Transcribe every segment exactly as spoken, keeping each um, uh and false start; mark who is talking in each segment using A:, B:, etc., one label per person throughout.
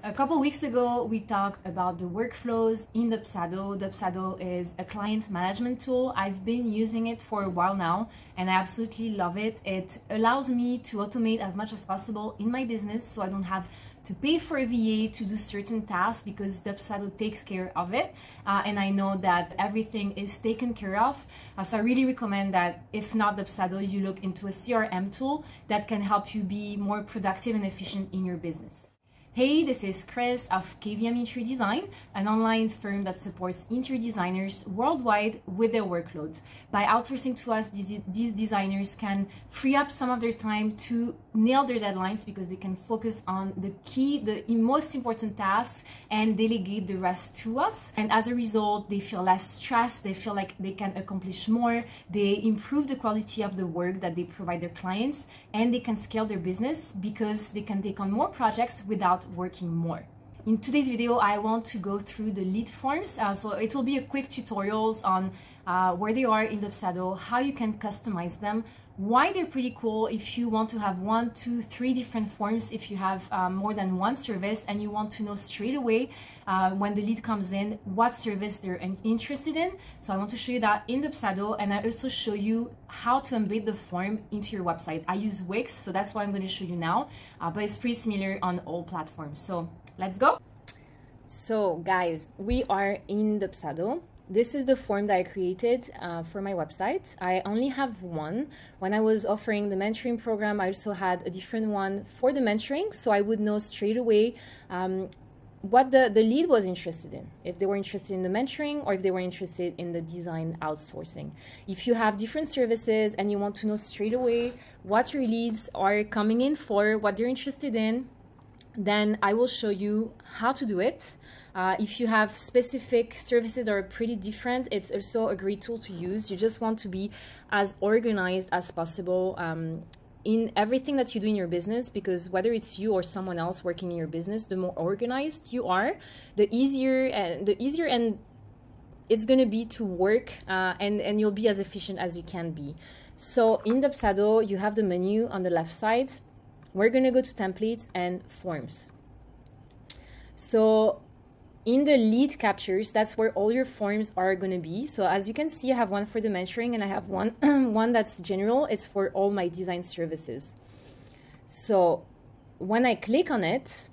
A: A couple weeks ago, we talked about the workflows in Dubsado. Dubsado is a client management tool. I've been using it for a while now, and I absolutely love it. It allows me to automate as much as possible in my business, so I don't have to pay for a V A to do certain tasks because Dubsado takes care of it. Uh, and I know that everything is taken care of. Uh, so I really recommend that if not Dubsado, you look into a C R M tool that can help you be more productive and efficient in your business. Hey, this is Kris of K V M Design, an online firm that supports interior designers worldwide with their workload. By outsourcing to us, these, these designers can free up some of their time to nail their deadlines because they can focus on the key, the most important tasks and delegate the rest to us. And as a result, they feel less stressed, they feel like they can accomplish more, they improve the quality of the work that they provide their clients, and they can scale their business because they can take on more projects without working more. In today's video, I want to go through the lead forms. Uh, so it will be a quick tutorials on uh, where they are in Dubsado, how you can customize them, why they're pretty cool if you want to have one, two, three different forms, if you have um, more than one service and you want to know straight away uh, when the lead comes in, what service they're interested in. So I want to show you that in Dubsado, and I also show you how to embed the form into your website. I use Wix, so that's what I'm going to show you now, uh, but it's pretty similar on all platforms. So let's go. So guys, we are in Dubsado. This is the form that I created uh, for my website. I only have one. When I was offering the mentoring program, I also had a different one for the mentoring, so I would know straight away um, what the, the lead was interested in, if they were interested in the mentoring or if they were interested in the design outsourcing. If you have different services and you want to know straight away what your leads are coming in for, what they're interested in, then I will show you how to do it. Uh, if you have specific services that are pretty different, it's also a great tool to use. You just want to be as organized as possible um, in everything that you do in your business, because whether it's you or someone else working in your business, the more organized you are, the easier and the easier and it's going to be to work uh, and, and you'll be as efficient as you can be. So in Dubsado, you have the menu on the left side. We're going to go to templates and forms. So in the lead captures, that's where all your forms are going to be. So as you can see, I have one for the mentoring and I have one, one that's general. It's for all my design services. So when I click on it,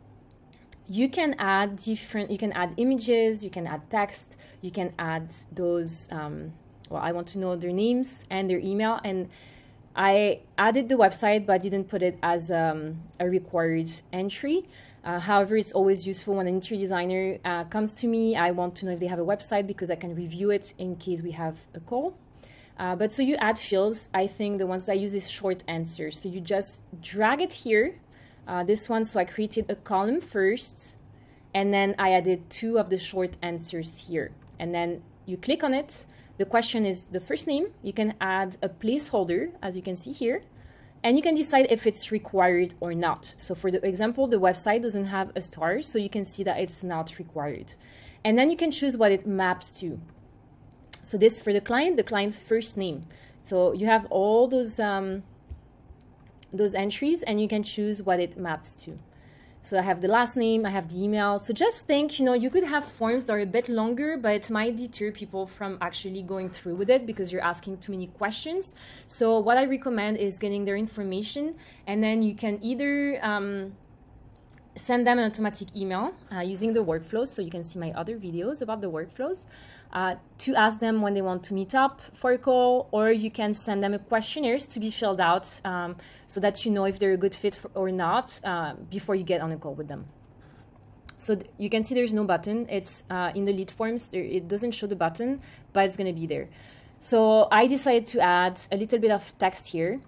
A: you can add different, you can add images, you can add text, you can add those, um, well, I want to know their names and their email. And I added the website, but didn't put it as um, a required entry. Uh, however, it's always useful when an interior designer uh, comes to me. I want to know if they have a website because I can review it in case we have a call. Uh, but so you add fields. I think the ones that I use is short answers. So you just drag it here, uh, this one. So I created a column first, and then I added two of the short answers here. And then you click on it. The question is the first name. You can add a placeholder, as you can see here. And you can decide if it's required or not. So for the example, the website doesn't have a star, so you can see that it's not required. And then you can choose what it maps to. So this for the client, the client's first name. So you have all those, um, those entries and you can choose what it maps to. So I have the last name, I have the email. So just think, you know, you could have forms that are a bit longer, but it might deter people from actually going through with it because you're asking too many questions. So what I recommend is getting their information, and then you can either um, send them an automatic email uh, using the workflows. So you can see my other videos about the workflows uh, to ask them when they want to meet up for a call, or you can send them a questionnaires to be filled out um, so that you know if they're a good fit for, or not uh, before you get on a call with them. So you can see there's no button. It's uh, in the lead forms. There, it doesn't show the button, but it's going to be there. So I decided to add a little bit of text here.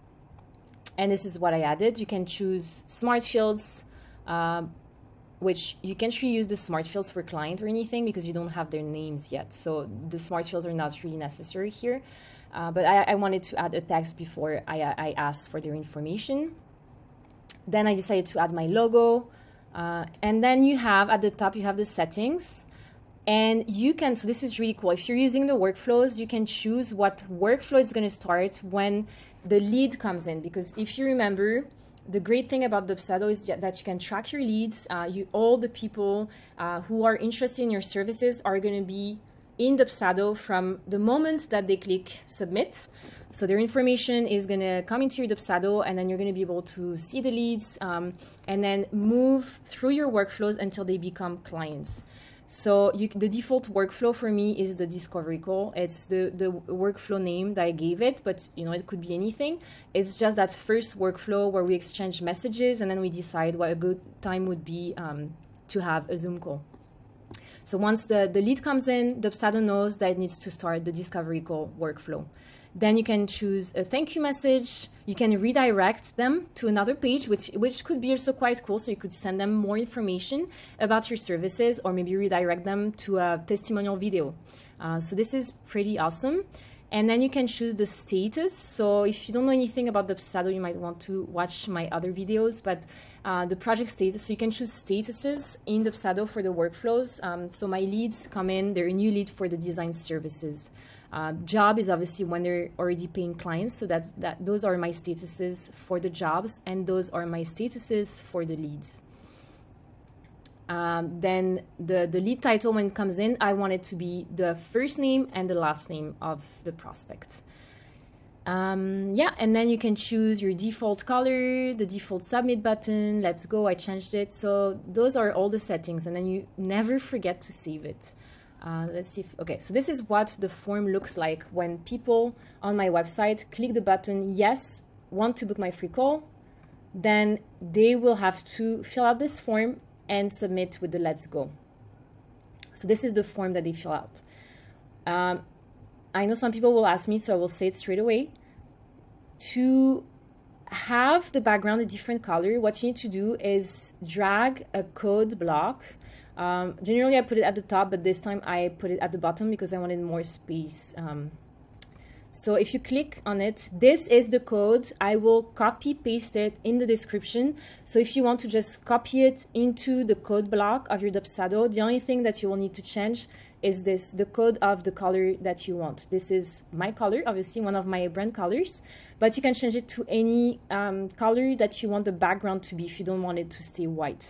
A: And this is what I added. You can choose smart fields, uh, which you can't really use the smart fields for client or anything because you don't have their names yet. So the smart fields are not really necessary here. Uh, but I, I wanted to add a text before I, I asked for their information. Then I decided to add my logo. Uh, and then you have at the top, you have the settings. And you can, so this is really cool. If you're using the workflows, you can choose what workflow is going to start when the lead comes in. Because if you remember, the great thing about Dubsado is that you can track your leads. Uh, you, all the people uh, who are interested in your services are going to be in Dubsado from the moment that they click submit. So their information is going to come into your Dubsado, and then you're going to be able to see the leads um, and then move through your workflows until they become clients. So you, the default workflow for me is the discovery call. It's the, the workflow name that I gave it, but you know, it could be anything. It's just that first workflow where we exchange messages and then we decide what a good time would be um, to have a Zoom call. So once the, the lead comes in, Dubsado knows that it needs to start the discovery call workflow. Then you can choose a thank you message. You can redirect them to another page, which, which could be also quite cool. So you could send them more information about your services, or maybe redirect them to a testimonial video. Uh, so this is pretty awesome. And then you can choose the status. So if you don't know anything about Dubsado, you might want to watch my other videos, but uh, the project status, so you can choose statuses in Dubsado for the workflows. Um, so my leads come in, they're a new lead for the design services. Uh, job is obviously when they're already paying clients, so that's, that those are my statuses for the jobs, and those are my statuses for the leads. Um, then the, the lead title, when it comes in, I want it to be the first name and the last name of the prospect. Um, yeah, and then you can choose your default color, the default submit button. Let's go, I changed it. So those are all the settings, and then you never forget to save it. Uh, let's see if, okay, so this is what the form looks like when people on my website click the button, yes, want to book my free call, then they will have to fill out this form and submit with the let's go. So this is the form that they fill out. Um, I know some people will ask me, so I will say it straight away. To have the background a different color, what you need to do is drag a code block. Um, generally, I put it at the top, but this time I put it at the bottom because I wanted more space. Um, so if you click on it, this is the code. I will copy paste it in the description. So if you want to just copy it into the code block of your Dubsado, the only thing that you will need to change is this, the code of the color that you want. This is my color, obviously one of my brand colors, but you can change it to any um, color that you want the background to be if you don't want it to stay white.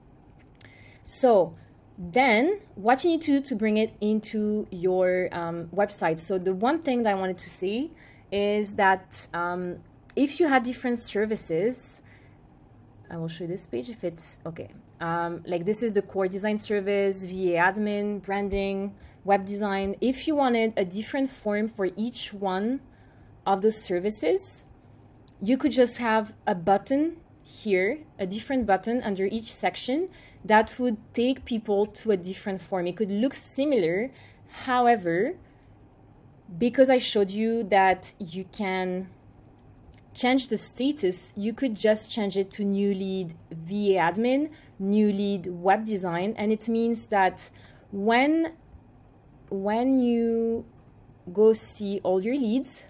A: So then what you need to do to bring it into your um, website. So the one thing that I wanted to say is that um, if you had different services, I will show you this page if it's okay. Um, like this is the core design service, V A admin, branding, web design. If you wanted a different form for each one of those services, you could just have a button here, a different button under each section that would take people to a different form. It could look similar. However, because I showed you that you can change the status, you could just change it to new lead V A admin, new lead web design, and it means that when when you go see all your leads,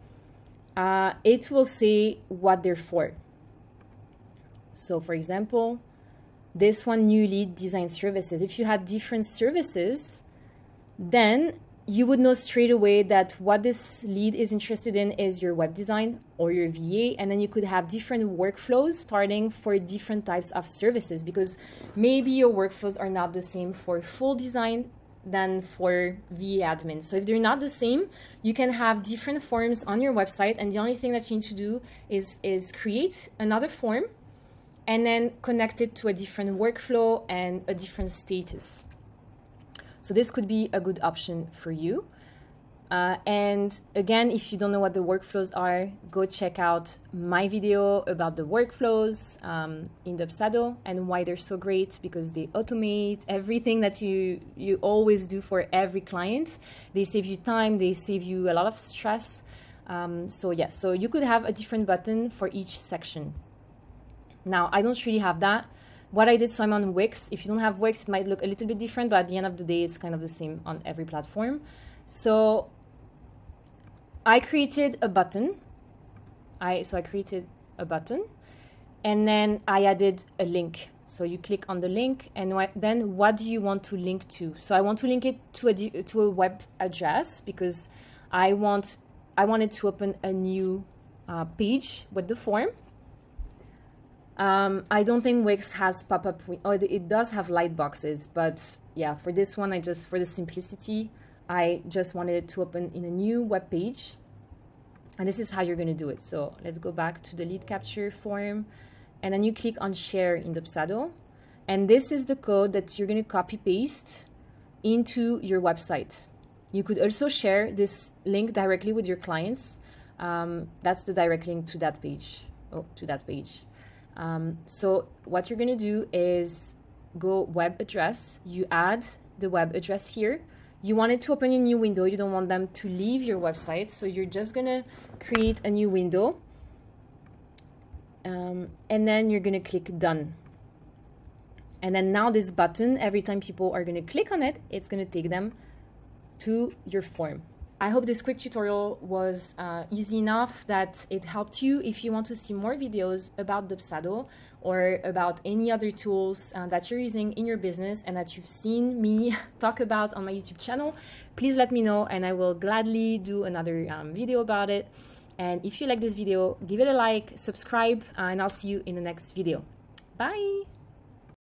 A: uh, it will say what they're for. So for example, this one, new lead design services. If you had different services, then you would know straight away that what this lead is interested in is your web design or your V A, and then you could have different workflows starting for different types of services, because maybe your workflows are not the same for full design than for V A admin. So if they're not the same, you can have different forms on your website, and the only thing that you need to do is, is create another form and then connect it to a different workflow and a different status. So this could be a good option for you. Uh, and again, if you don't know what the workflows are, go check out my video about the workflows um, in Dubsado and why they're so great, because they automate everything that you, you always do for every client. They save you time, they save you a lot of stress. Um, so yes, yeah, so you could have a different button for each section. Now, I don't really have that. What I did, so I'm on Wix. If you don't have Wix, it might look a little bit different, but at the end of the day, it's kind of the same on every platform. So I created a button. I So I created a button, and then I added a link. So you click on the link, and what, then what do you want to link to? So I want to link it to a, to a web address, because I want, I wanted to open a new uh, page with the form. Um, I don't think Wix has pop-up, oh, it does have light boxes, but yeah, for this one, I just, for the simplicity, I just wanted it to open in a new web page. And this is how you're going to do it. So let's go back to the lead capture form, and then you click on share in Dubsado. And this is the code that you're going to copy paste into your website. You could also share this link directly with your clients. Um, that's the direct link to that page. Oh, to that page. Um, so what you're going to do is go web address. You add the web address here. You want it to open a new window. You don't want them to leave your website. So you're just going to create a new window. Um, and then you're going to click done. And then now this button, every time people are going to click on it, it's going to take them to your form. I hope this quick tutorial was uh, easy enough that it helped you. If you want to see more videos about Dubsado or about any other tools uh, that you're using in your business and that you've seen me talk about on my YouTube channel, please let me know and I will gladly do another um, video about it. And if you like this video, give it a like, subscribe, uh, and I'll see you in the next video. Bye!